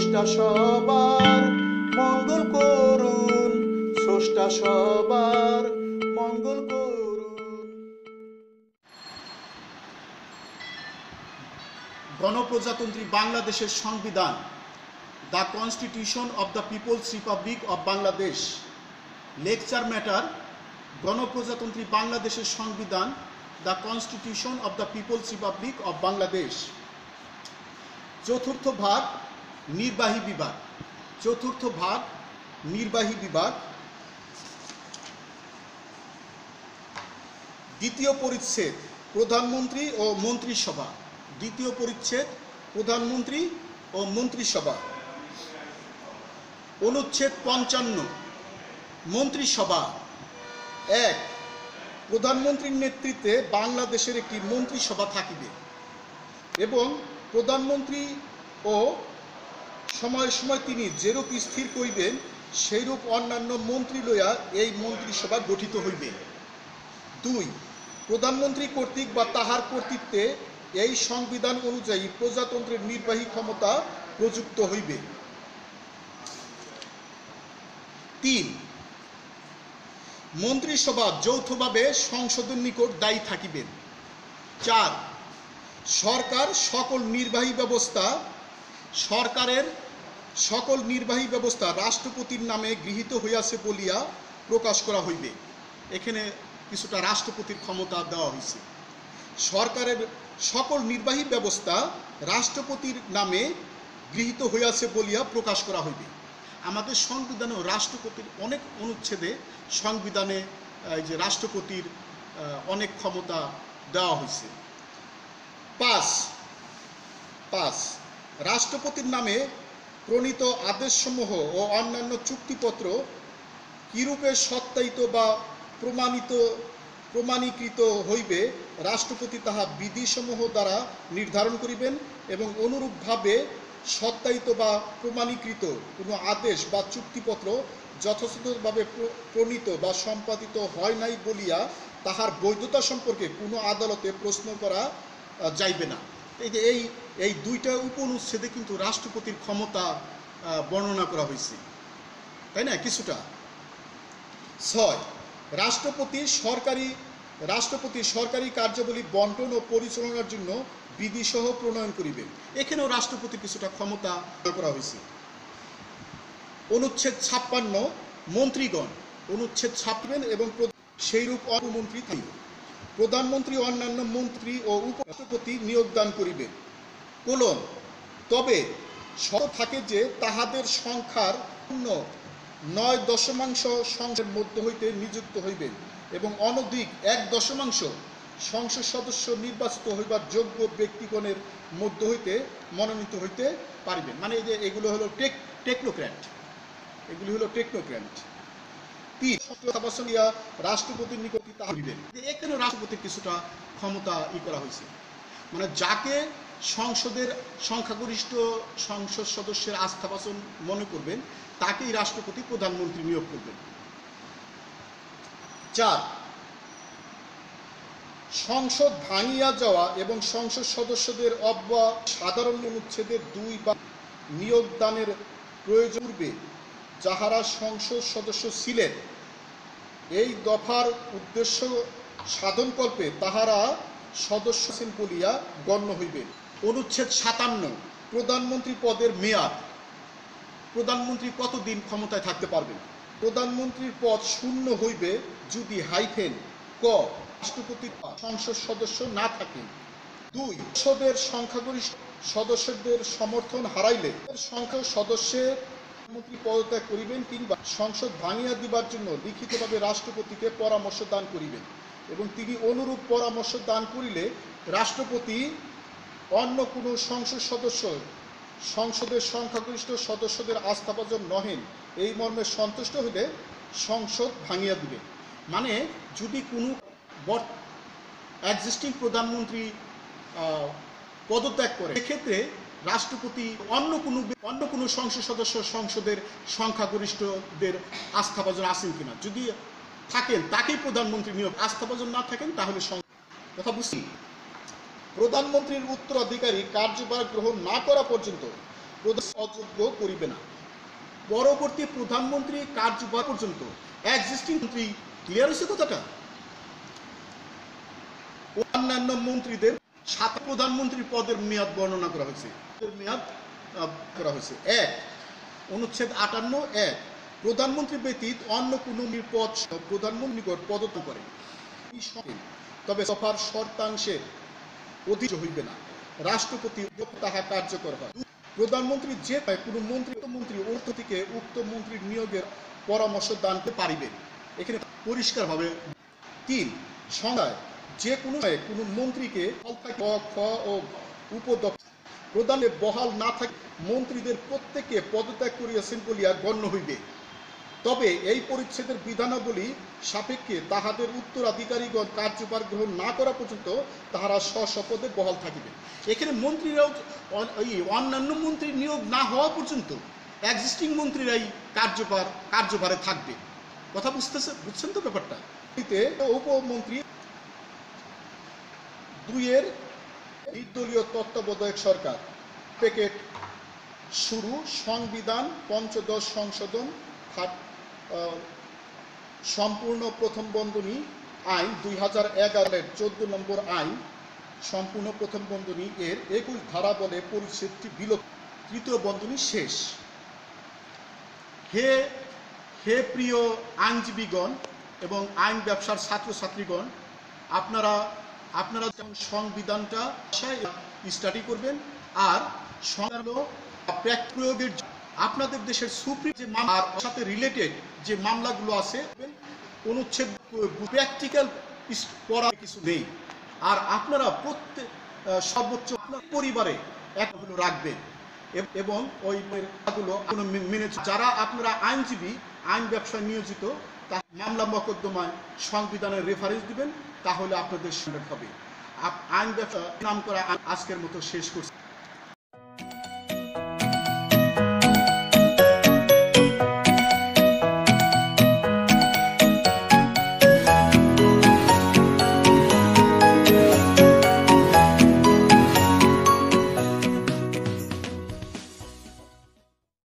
স্রষ্টা সবার মঙ্গল করুন, স্রষ্টা সবার মঙ্গল করুন। গণপ্রজাতন্ত্রী বাংলাদেশের সংবিধান, the constitution of the people's republic of Bangladesh. Lecture matter, গণপ্রজাতন্ত্রী বাংলাদেশের সংবিধান, the constitution of the people's republic of Bangladesh. চতুর্থ ভাগ, নির্বাহী বিভাগ। চতুর্থ ভাগ, নির্বাহী বিভাগ। দ্বিতীয় পরিচ্ছেদ, প্রধানমন্ত্রী ও মন্ত্রিসভা। দ্বিতীয় পরিচ্ছেদ, প্রধানমন্ত্রী ও মন্ত্রিসভা। অনুচ্ছেদ 55, মন্ত্রিসভা। 1, প্রধানমন্ত্রীর নেতৃত্বে বাংলাদেশের একটি মন্ত্রিসভা থাকিবে এবং প্রধানমন্ত্রী ও সময়ে সময় তিনি যেরূপ স্থির করিবেন সেইরূপ অন্যান্য মন্ত্রী লইয়া এই মন্ত্রিসভা গঠিত হইবে। 2, প্রধানমন্ত্রী কর্তৃক বা তাহার কর্তৃত্বে এই সংবিধান অনুযায়ী প্রজাতন্ত্রের নির্বাহী ক্ষমতা প্রযুক্ত হইবে। 3, মন্ত্রিসভা যৌথভাবে সংসদের নিকট দায়ী থাকিবেন। 4, সরকারের সকল নির্বাহী ব্যবস্থা রাষ্ট্রপতির নামে গৃহীত হইয়াছে বলিয়া প্রকাশ করা হইবে। এখানে কিছুটা রাষ্ট্রপতির ক্ষমতা দেওয়া হয়েছে। সরকারের সকল নির্বাহী ব্যবস্থা রাষ্ট্রপতির নামে গৃহীত হইয়াছে বলিয়া প্রকাশ করা হইবে। আমাদের সংবিধানেও রাষ্ট্রপতির অনেক অনুচ্ছেদে সংবিধানে যে রাষ্ট্রপতির অনেক ক্ষমতা দেওয়া হয়েছে। 5, রাষ্ট্রপতির নামে প্রণীত আদেশসমূহ ও অন্যান্য চুক্তিপত্র কিরূপে সত্যায়িত বা প্রমাণীকৃত হইবে রাষ্ট্রপতি তাহা বিধিসমূহ দ্বারা নির্ধারণ করিবেন এবং অনুরূপভাবে সত্যায়িত বা প্রমাণীকৃত কোনো আদেশ বা চুক্তিপত্র যথাযথভাবে প্রণীত বা সম্পাদিত হয় নাই বলিয়া তাহার বৈধতা সম্পর্কে কোনো আদালতে প্রশ্ন করা যাইবে না। এই যে এই দুইটা উপনুচ্ছেদে কিন্তু রাষ্ট্রপতির ক্ষমতা বর্ণনা করা হয়েছে, তাই না? কিছুটা। 6, রাষ্ট্রপতি সরকারি কার্যাবলী বন্টন ও পরিচালনার জন্য বিধিসহ প্রণয়ন করিবেন। এখানেও রাষ্ট্রপতির কিছুটা ক্ষমতা করা হয়েছে। অনুচ্ছেদ 56, মন্ত্রীগণ। অনুচ্ছেদ 56 এবং সেইরূপ উপমন্ত্রী থাকিবে। প্রধানমন্ত্রী অন্যান্য মন্ত্রী ও উপরাষ্ট্রপতি নিয়োগদান করিবেন। তবে শর্ত থাকে যে তাহাদের সংখ্যার 9 সংসদের মধ্য হইতে নিযুক্ত হইবেন এবং অনধিক 1 সংসদ সদস্য নির্বাচিত হইবার যোগ্য ব্যক্তিগণের মধ্য হইতে মনোনীত হইতে পারিবেন। মানে এই যে এগুলো হলো টেকনোক্র্যাট। 3, রাষ্ট্রপতির নিকট তাহা হইবেন। এখানে রাষ্ট্রপতির কিছুটা ক্ষমতা করা হয়েছে, মানে যাকে সংসদের সংখ্যাগরিষ্ঠ সংসদ সদস্যের আস্থাভাজন মনে করবেন তাকেই রাষ্ট্রপতি প্রধানমন্ত্রী নিয়োগ করবেন। 4, সংসদ ভাঙিয়া যাওয়া এবং সংসদ সদস্যদের সাধারণ অনুচ্ছেদের 2 বা নিয়োগদানের প্রয়োজন পূর্বে যাহারা সংসদ সদস্য ছিলেন এই দফার উদ্দেশ্য সাধনকল্পে তাহারা সদস্য ছিলেন বলিয়া গণ্য হইবেন। অনুচ্ছেদ 57, প্রধানমন্ত্রী পদের মেয়াদ। প্রধানমন্ত্রী কতদিন ক্ষমতায় থাকতে পারবেন? প্রধানমন্ত্রীর পদ শূন্য হইবে যদি ক রাষ্ট্রপতি সংসদ সদস্য না থাকে। 2, সংসদের সংখ্যাগরিষ্ঠ সদস্যদের সমর্থন হারাইলে সংখ্যক সদস্যের মন্ত্রী পদত্যাগ করিবেন কিংবা সংসদ ভাঙিয়া দিবার জন্য লিখিতভাবে রাষ্ট্রপতিকে পরামর্শ দান করিবেন এবং তিনি অনুরূপ পরামর্শ দান করিলে রাষ্ট্রপতি অন্য কোনো সংসদ সদস্য সংসদের সংখ্যাগরিষ্ঠ সদস্যদের আস্থাভাজন নহেন এই মর্মে সন্তুষ্ট হইলে সংসদ ভাঙিয়া দিবে। মানে যদি কোনো এক্সিস্টিং প্রধানমন্ত্রী পদত্যাগ করে সেক্ষেত্রে রাষ্ট্রপতি অন্য কোনো সংসদ সদস্য সংসদের সংখ্যাগরিষ্ঠদের আস্থাভাজন আছেন কিনা, যদি থাকেন তাকেই প্রধানমন্ত্রী নিয়োগ, আস্থাভাজন না থাকেন তাহলে কথা বুঝছি। প্রধানমন্ত্রীর উত্তরাধিকারী কার্যভার গ্রহণ না করা পর্যন্ত অযোগ্য করিবে না। পরবর্তী প্রধানমন্ত্রী কার্যভার পর্যন্ত এক্সিস্টিং মন্ত্রী, ক্লিয়ার হয়েছে কথাটা? অন্যান্য মন্ত্রীদের সাথে প্রধানমন্ত্রীর পদের মেয়াদ বর্ণনা করা হয়েছে। মেয়াদ করা হয়েছে 1 অনুচ্ছেদ 58(1) প্রধানমন্ত্রী ব্যতীত অন্য কোনো পদ প্রধানমন্ত্রী পদত্যাগ করে, তবে সভার শর্তাংশের অধীন হইবে না। রাষ্ট্রপতি তাহা কার্যকর হয়। প্রধানমন্ত্রী যে কোনো মন্ত্রী অর্থ থেকে উক্ত মন্ত্রীর নিয়োগের পরামর্শ দান করতে পারিবেন। এখানে পরিষ্কারভাবে 3 সংজ্ঞায় যে কোনো মন্ত্রীকে খ ও উপদপ্তর প্রদানে বহাল না থাকে মন্ত্রীদের প্রত্যেকে পদত্যাগ করিয়াছেন বলিয়া গণ্য হইবে। তবে এই পরিচ্ছেদের বিধানাবলী সাপেক্ষে তাহাদের উত্তরাধিকারীগণ কার্যভার গ্রহণ না করা পর্যন্ত তাহারা স্বপদে বহাল থাকিবে। এখানে মন্ত্রীরাও অন্যান্য মন্ত্রী নিয়োগ না হওয়া পর্যন্ত এক্সিস্টিং মন্ত্রীরাই কার্যভারে থাকবে। কথা বুঝছেন তো ব্যাপারটা? উপমন্ত্রী 2 নির্দলীয় তত্ত্বাবধায়ক সরকার প্যাকেট শুরু সংবিধান পঞ্চদশ সংশোধন সম্পূর্ণ প্রথম বন্ধনী আইন 2011 14 নম্বর আইন সম্পূর্ণ প্রথম বন্ধনী এর 21 ধারা বলে পরিচ্ছেদটি বিলুপ্ত। তৃতীয় বন্ধনী শেষ। হে প্রিয় আইনজীবীগণ এবং আইন ব্যবসার ছাত্রছাত্রীগণ, আপনারা সংবিধানটা স্টাডি করবেন আর প্রয়োগের আপনাদের দেশের সুপ্রিম যে মামলার সাথে রিলেটেড যে মামলাগুলো আছে অনুচ্ছেদ প্র্যাকটিক্যাল পড়া কিছু নেই। আর আপনারা প্রত্যেক সর্বোচ্চ আপনার পরিবারে একগুলো রাখবেন এবং ওইগুলো মেনে যারা আপনারা আইনজীবী আইন ব্যবসায় নিয়োজিত তা মামলা মকদ্দমায় সংবিধানের রেফারেন্স দিবেন, তাহলে আপনাদের সুবিধা হবে। আইন ব্যবসা নাম করা আজকের মতো শেষ করছি।